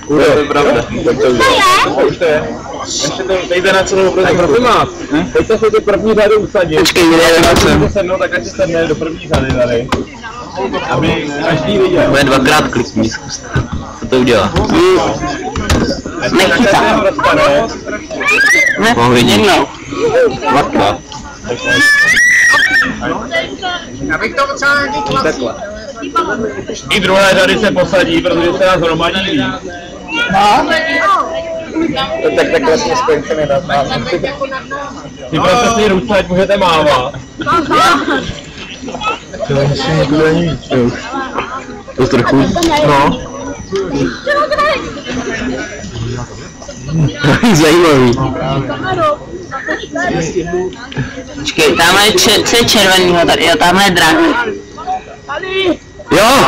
To je pravda. Už to je. Ještě to dejte na celou obrazovku. Tak prosím vás, pojďte se do první řady usadit. Počkej, kde sednou, tak ať se sedne do první řady tady. Aby každý viděl. Bude dvakrát klikní, zkuste. Co to udělá? Nechytám. Mohu vidět. Dvakrát. Já bych to potřeboval nějaký klasí. I druhé řady se posadí, protože se nás hromadí víc. Tak takhle jsme skončili nad nás. Ty prostě si ruce, ať můžete mávat. To ještě nebude nic, jo. To trochu, no. Zajímavý. Počkej, tamhle je co je červenýho tady, jo, tamhle je drak. Jo!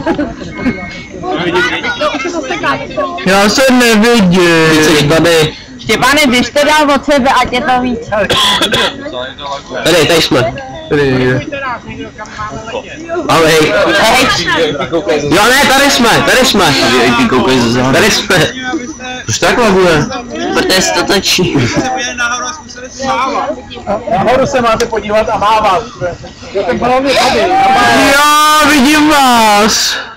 Já jsem neviděl. Ty jsi tady. Štěpáne, běž to dál od sebe, ať je to víc. Tady jsme. Ahoj. Jo ne, tady jsme. Tady jsme. Proč tak laguje? Protože se to točí. Nahoru se máte podívat a mávat. Jo, ten balón je tady. Jo, vidím vás.